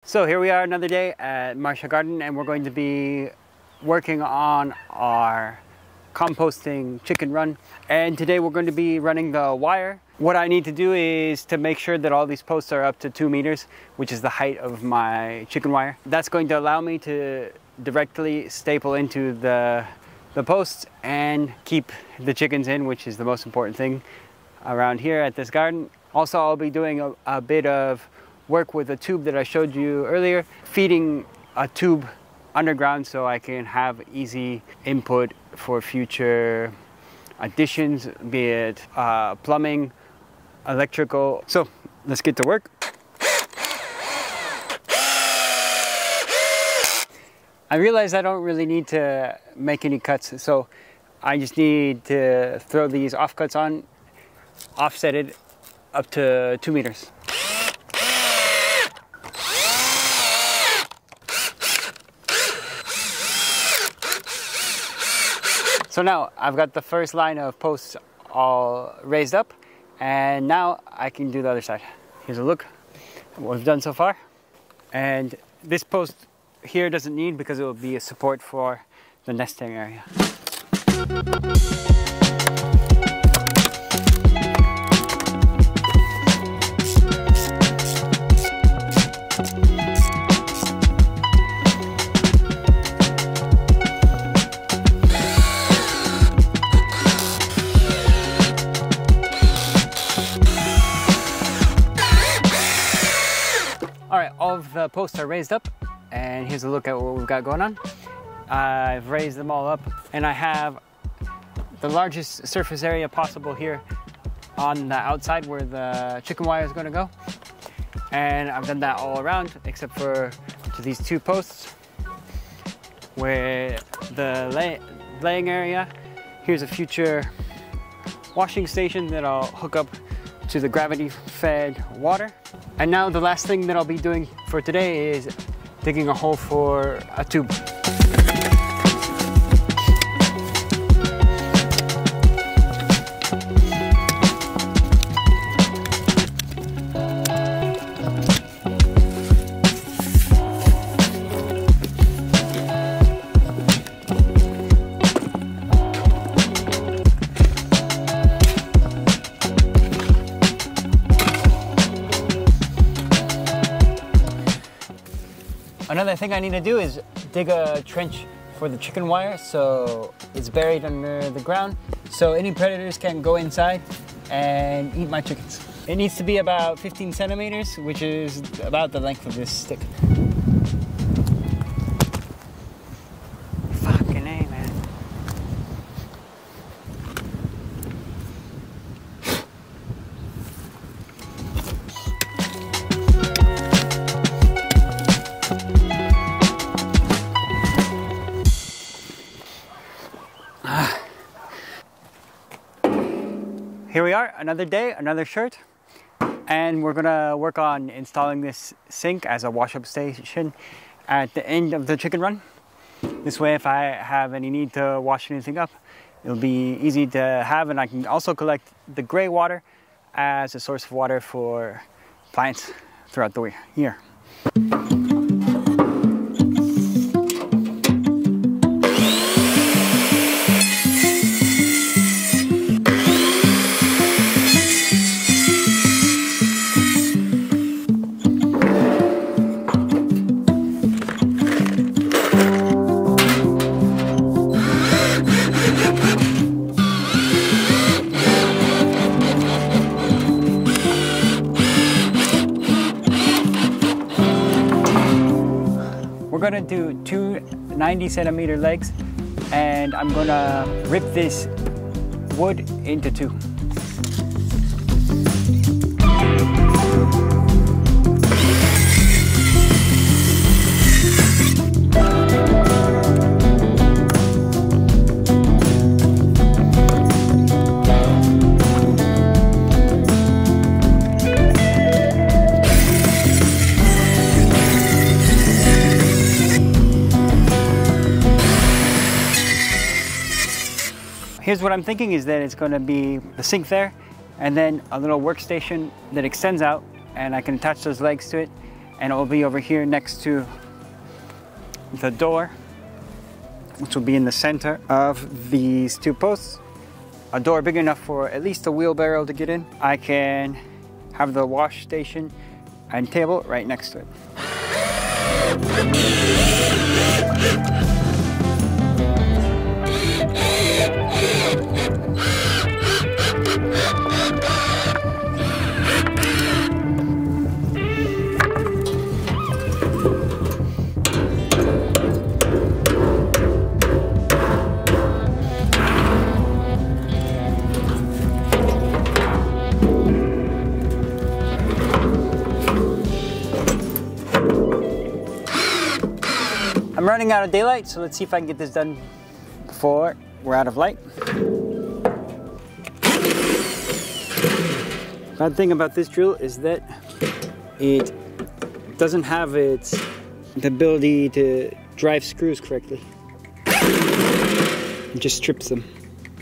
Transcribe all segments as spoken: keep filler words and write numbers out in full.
So here we are another day at Marcia Garden, and we're going to be working on our composting chicken run. And today we're going to be running the wire. What I need to do is to make sure that all these posts are up to two meters, which is the height of my chicken wire. That's going to allow me to directly staple into the, the posts and keep the chickens in, which is the most important thing around here at this garden. Also, I'll be doing a, a bit of work with a tube that I showed you earlier, feeding a tube underground so I can have easy input for future additions, be it uh, plumbing, electrical. So let's get to work. I realize I don't really need to make any cuts, so I just need to throw these offcuts on, offset it up to two meters. So now I've got the first line of posts all raised up, and now I can do the other side. Here's a look at what we've done so far. And this post here doesn't need, because it will be a support for the nesting area. All of the posts are raised up, and here's a look at what we've got going on. I've raised them all up, and I have the largest surface area possible here on the outside where the chicken wire is going to go. And I've done that all around except for to these two posts where the lay laying area. Here's a future washing station that I'll hook up to the gravity-fed water. And now the last thing that I'll be doing for today is digging a hole for a tube. Another thing I need to do is dig a trench for the chicken wire so it's buried under the ground so any predators can go inside and eat my chickens. It needs to be about fifteen centimeters, which is about the length of this stick. Fucking A, man. Here we are, another day, another shirt, and we're gonna work on installing this sink as a wash-up station at the end of the chicken run. This way, if I have any need to wash anything up, it'll be easy to have, and I can also collect the gray water as a source of water for plants throughout the year. We're gonna do two ninety centimeter legs, and I'm gonna rip this wood into two. Here's what I'm thinking is that it's going to be the sink there, and then a little workstation that extends out, and I can attach those legs to it, and it will be over here next to the door, which will be in the center of these two posts. A door big enough for at least a wheelbarrow to get in. I can have the wash station and table right next to it. I'm running out of daylight, so let's see if I can get this done before we're out of light. Bad thing about this drill is that it doesn't have its the ability to drive screws correctly. It just strips them.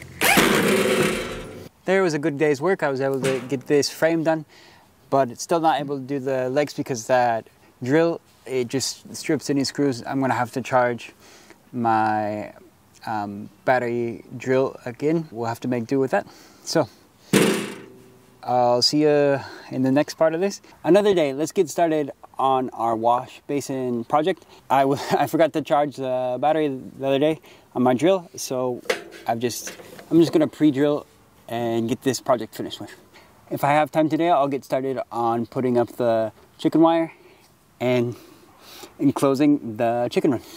There was a good day's work. I was able to get this frame done, but it's still not able to do the legs because that drill, it just strips any screws. I'm gonna have to charge my um, battery drill again. We'll have to make do with that. So I'll see you in the next part of this. Another day. Let's get started on our wash basin project. I, w I forgot to charge the battery the other day on my drill, so I've just I'm just gonna pre-drill and get this project finished with. If I have time today, I'll get started on putting up the chicken wire and enclosing the chicken run.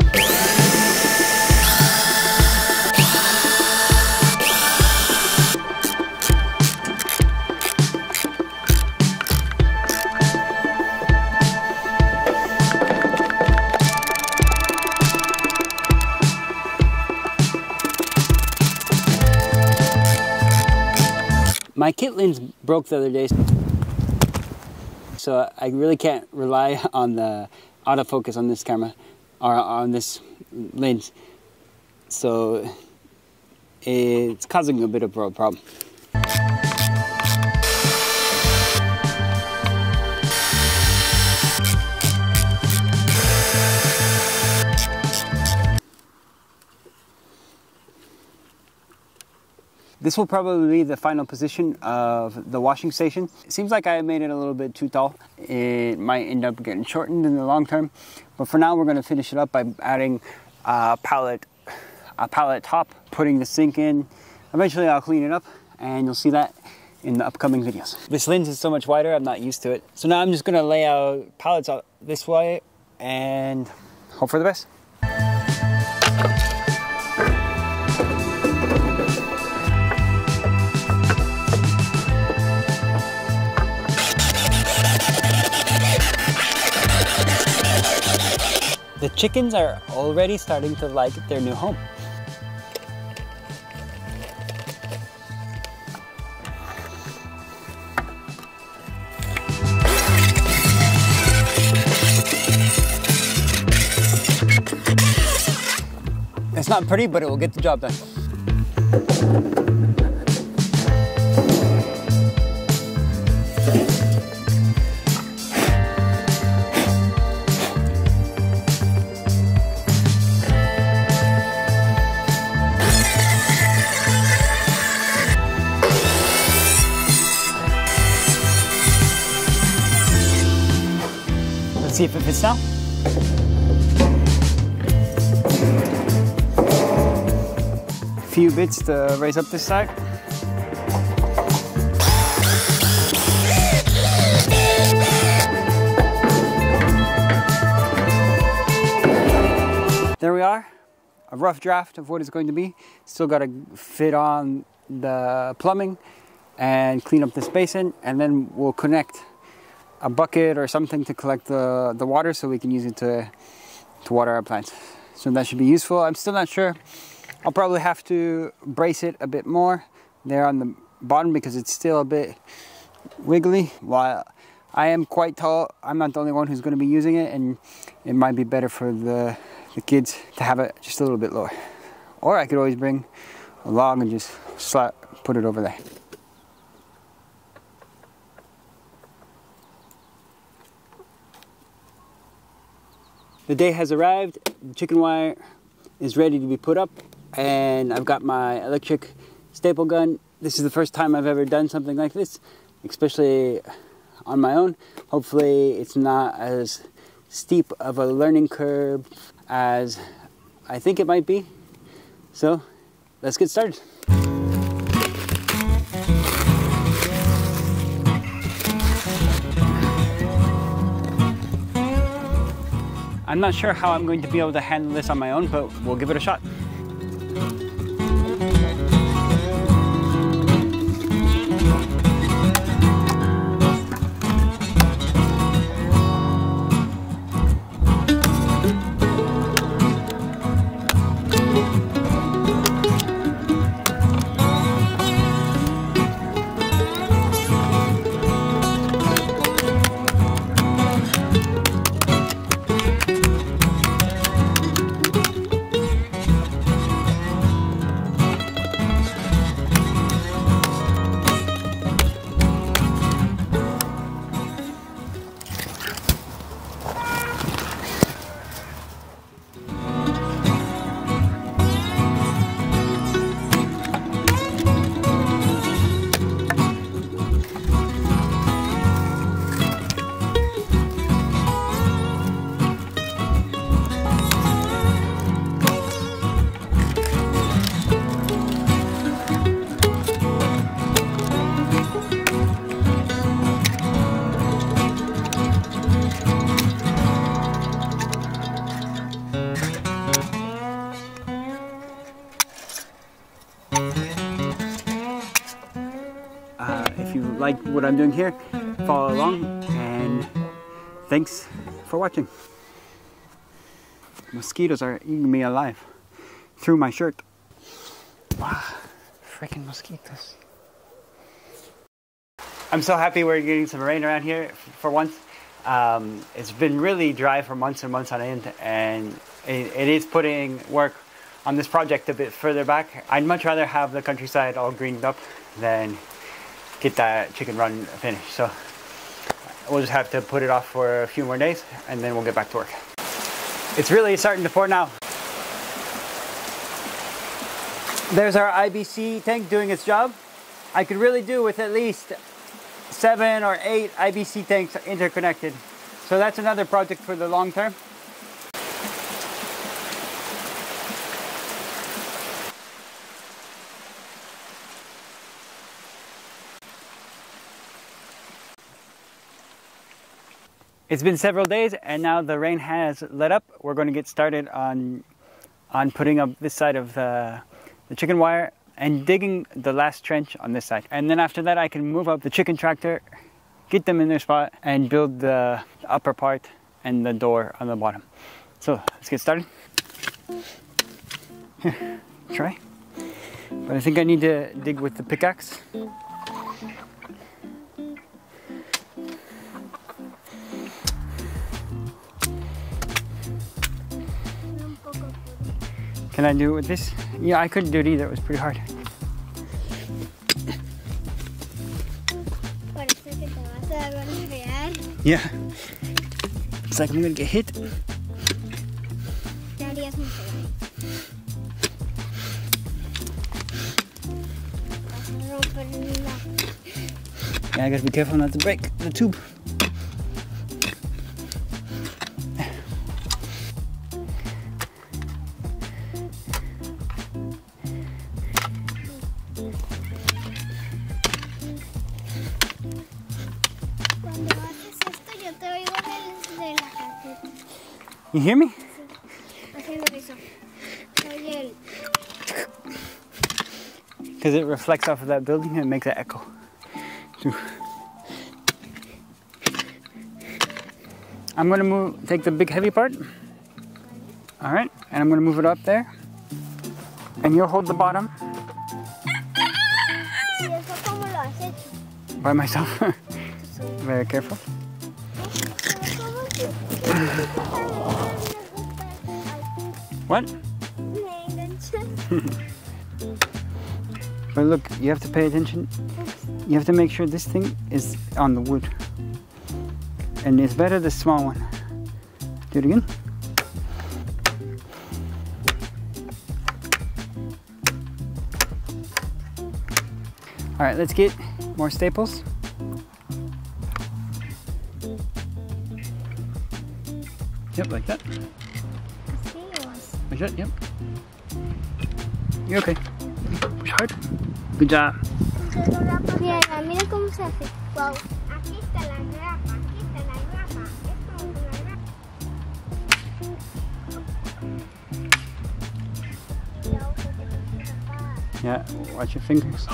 My kit lens broke the other day, so I really can't rely on the autofocus on this camera or on this lens, so it's causing a bit of a problem. This will probably be the final position of the washing station. It seems like I made it a little bit too tall. It might end up getting shortened in the long term, but for now we're going to finish it up by adding a pallet, a pallet top, putting the sink in. Eventually I'll clean it up and you'll see that in the upcoming videos. This lens is so much wider, I'm not used to it. So now I'm just going to lay out pallets out this way and hope for the best. The chickens are already starting to like their new home. It's not pretty, but it will get the job done. Let's see if it fits now. A few bits to raise up this side. There we are, a rough draft of what it's going to be. Still got to fit on the plumbing and clean up this basin, and then we'll connect a bucket or something to collect the, the water so we can use it to, to water our plants. So that should be useful. I'm still not sure. I'll probably have to brace it a bit more there on the bottom because it's still a bit wiggly. While I am quite tall, I'm not the only one who's going to be using it, and it might be better for the, the kids to have it just a little bit lower. Or I could always bring a log and just slap, put it over there. The day has arrived. The chicken wire is ready to be put up, and I've got my electric staple gun. This is the first time I've ever done something like this, especially on my own. Hopefully it's not as steep of a learning curve as I think it might be. So let's get started. I'm not sure how I'm going to be able to handle this on my own, but we'll give it a shot. Uh, if you like what I'm doing here, follow along, and thanks for watching. Mosquitoes are eating me alive through my shirt. Wow, freaking mosquitoes. I'm so happy we're getting some rain around here for once. Um, it's been really dry for months and months on end, and it, it is putting work on this project a bit further back. I'd much rather have the countryside all greened up than get that chicken run finished. So we'll just have to put it off for a few more days, and then we'll get back to work. It's really starting to pour now. There's our I B C tank doing its job. I could really do with at least seven or eight I B C tanks interconnected. So that's another project for the long term. It's been several days, and now the rain has let up. We're going to get started on on putting up this side of the, the chicken wire and digging the last trench on this side. And then after that, I can move up the chicken tractor, get them in their spot, and build the upper part and the door on the bottom. So let's get started. Here, try. But I think I need to dig with the pickaxe. Can I do it with this? Yeah, I couldn't do it either. It was pretty hard. Yeah. It's like I'm gonna get hit. Yeah, I gotta be careful not to break the tube. You hear me? Because it reflects off of that building and makes an echo. I'm going to move, take the big heavy part. All right, and I'm going to move it up there. And you'll hold the bottom. By myself. Very careful. What? But look, you have to pay attention. You have to make sure this thing is on the wood. And it's better the small one. Do it again. All right, let's get more staples. Yep, like that. Like that, yep. You're okay. Push hard. Good job. Mira, mira cómo se hace. Wow. Aquí está la grapa, aquí está la grapa. Esto es una grapa. Yeah, watch your fingers.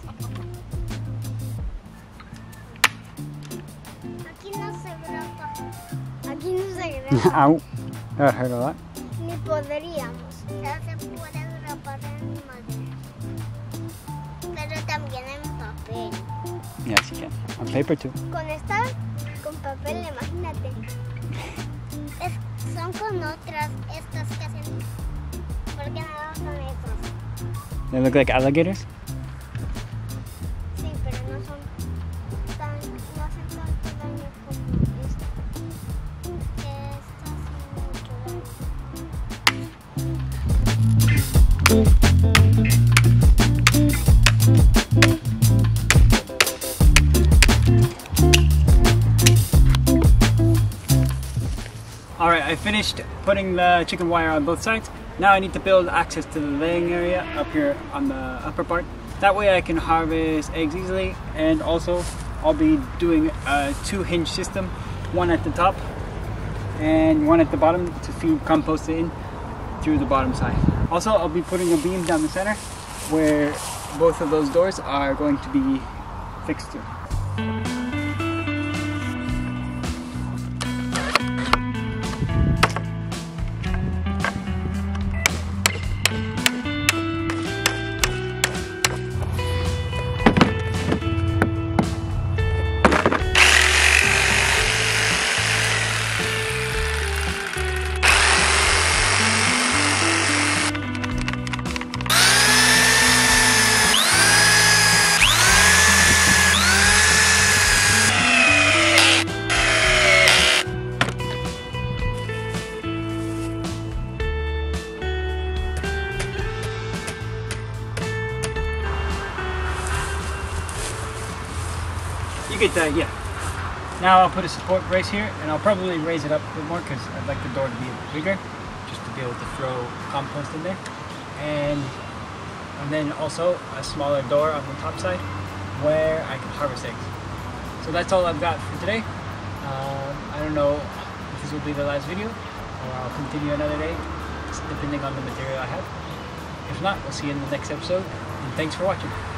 Aquí no se grapa. Aquí no se grapa. Ow. That hurt a lot. Ni podríamos. Ya se puede grapar en madera. Pero también en papel. Yes, you can. On paper too. Con esta, con papel, imagínate. Es, son con otras, estas que hacen. Porque no son estos. They look like alligators? Sí, pero no son tan, no hacen tanto daño como esta. Esta hace mucho All right, I finished putting the chicken wire on both sides. Now I need to build access to the laying area up here on the upper part. That way I can harvest eggs easily, and also I'll be doing a two hinge system, one at the top and one at the bottom to feed compost in through the bottom side. Also, I'll be putting a beam down the center where both of those doors are going to be fixed to. You get the idea. Now I'll put a support brace here, and I'll probably raise it up a bit more because I'd like the door to be a bit bigger, just to be able to throw compost in there. And, and then also a smaller door on the top side where I can harvest eggs. So that's all I've got for today. Um, I don't know if this will be the last video, or I'll continue another day, depending on the material I have. If not, we'll see you in the next episode, and thanks for watching.